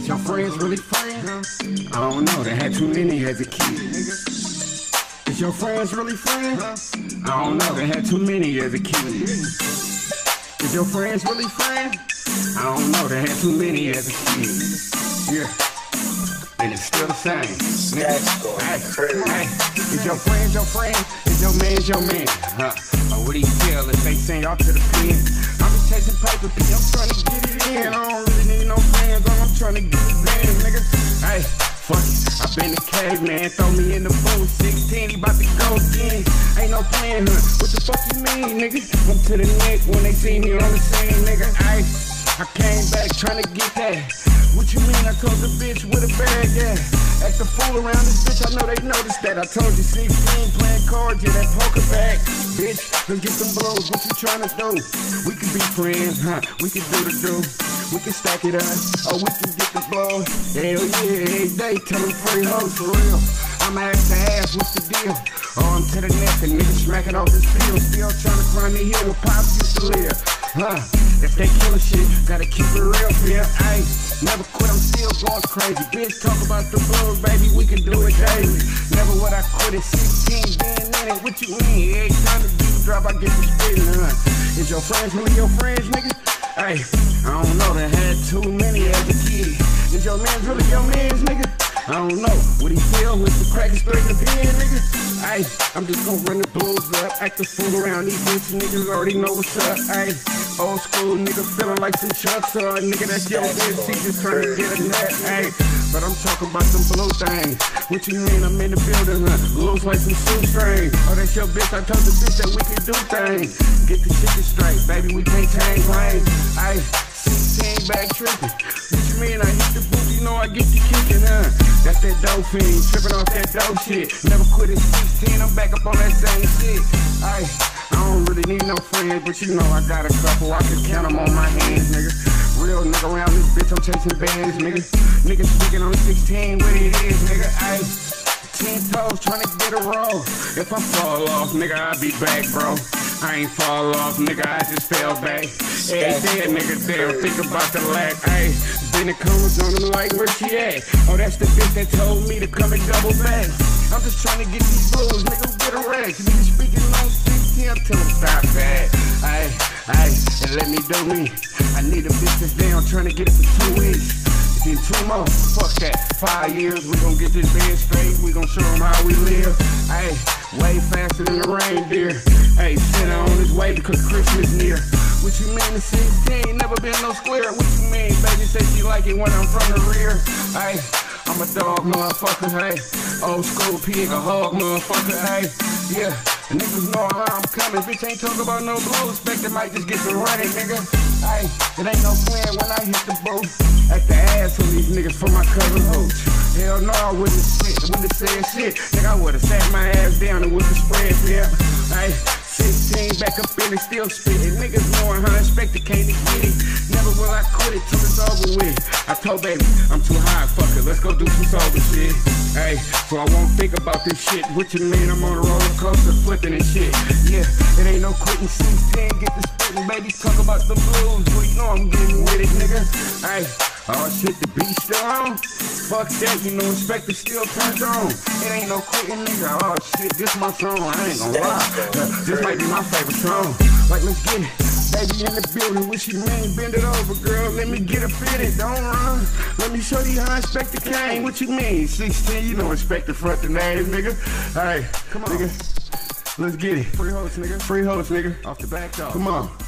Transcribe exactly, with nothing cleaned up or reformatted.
Is your friends really friends? I don't know, they had too many as a kid. Is your friends really friends? I don't know, they had too many as a kid. Is your friends really friends? I don't know, they had too many as a kid. Yeah. And it's still the same. Hey, hey, is your friend your friend? Is your man your man? Huh? Or what do you feel if they send y'all to the pen? I'm just chasing paper, P. I'm trying to get it in. I don't really need no friends. I'm trying to get it in, nigga. Hey, fuck it. I been a caveman. Throw me in the booth. sixteen, he about to go again. Ain't no plan, huh? What the fuck you mean, nigga? I'm to the neck when they see me on the scene, nigga. Hey, I came back trying to get that. What you mean? I told the bitch with a bag, yeah. Act the fool around this bitch, I know they noticed that. I told you sixteen, playing cards, yeah, that poker back. Bitch, let's get some blows, what you tryna do? We can be friends, huh? We can do the do. We can stack it up, or we can get the blow. Hell yeah, every day, tell them free hoes for real. I'ma ask the ass, what's the deal? Oh, I'm to the neck, and niggas smacking off this field. Still tryna climb the hill where Pops used to live. Huh, if they killer shit, gotta keep it real, yeah, ayy. Never quit, I'm still going crazy. Bitch, talk about the blues, baby, we can do it daily. Never would I quit at sixteen, being in it, what you mean? Every time the beat drop, I get the spitting, huh? Is your friends really your friends, nigga? Ay, I don't know, they had too many as a kid. Is your man's really your man's, nigga? I don't know, what he feel with the crackers straight in the pen, nigga? Ay, I'm just gonna run the blues up, act the fool around these bitch niggas already know what's up, ay. Old school nigga feeling like some chucks, or nigga that's your bitch, he just trying to get a nut, ay. But I'm talking about some blue things. What you mean I'm in the building, huh? Blues like some shoestrings. Oh, that's your bitch, I told the bitch that we can do things. Get the chicken straight, baby, we can't change lanes, ay. sixteen back tripping. What you mean I hit the booth, you know I get the kicking, huh? That's that dope fiend, tripping off that dope shit. Never quit at sixteen, I'm back up on that same shit. Ay, I don't really need no friends, but you know I got a couple, I can count them on my hands, nigga. Real nigga around this bitch, I'm chasing bands, nigga. Niggas speaking on sixteen, what it is, nigga, ay. Ten toes trying to get a roll. If I fall off, nigga, I'll be back, bro. I ain't fall off, nigga, I just fell back. Hey, dead nigga there, think about the lack. Ayy, been the comments on them like, where she at? Oh, that's the bitch that told me to come and double back. I'm just trying to get these blues, nigga, get a rack. Nigga speaking on sixteen, tell them stop that. Ayy, ayy, and let me do me. I need a bitch that's down, trying to get it for two weeks. In two more, fuck that, five years, we gon' get this band straight, we gon' show them how we live. Ayy, way faster than the reindeer. Ayy, Santa on his way because Christmas near. What you mean to sixteen, never been no square. What you mean, baby, say she like it when I'm from the rear. Ayy, I'm a dog motherfucker, hey. Old school pig, a hog motherfucker, hey. Yeah, the niggas know how I'm coming. Bitch ain't talking about no blue. Inspecta might just get to running, nigga. Ay, it ain't no plan when I hit the booth. At the ass of these niggas for my cousin hooch. Hell no, I wouldn't have wouldn't have said shit. Nigga, I would've sat my ass down and with the spread, yeah. Ay, sixteen back up in it, still spitting. Niggas knowing how Inspecta came to get it. Never will I quit it till it's over with. I told baby, I'm too high, fuck it, let's go do some sober shit. Hey, so I won't think about this shit. What you mean I'm on a roller coaster flipping and shit? Yeah, it ain't no quitting. Sixteen, get the spitting, baby, talk about the blues. Well, you know I'm getting with it, nigga. Hey, oh shit, the beat still on? Fuck that, you know Inspecta still turns on. It ain't no quitting, nigga. Oh shit, this my song, I ain't gonna lie. Uh, this might be my favorite song. Like, let's get it. Baby in the building, what you mean? Bend it over, girl, let me get it fitted. Don't run, let me show you how Inspecta came. What you mean? sixteen, you know Inspecta front the name, nigga. Alright, come on, nigga. Let's get it. Free host, nigga. Free host, nigga. Off the back door. Come on.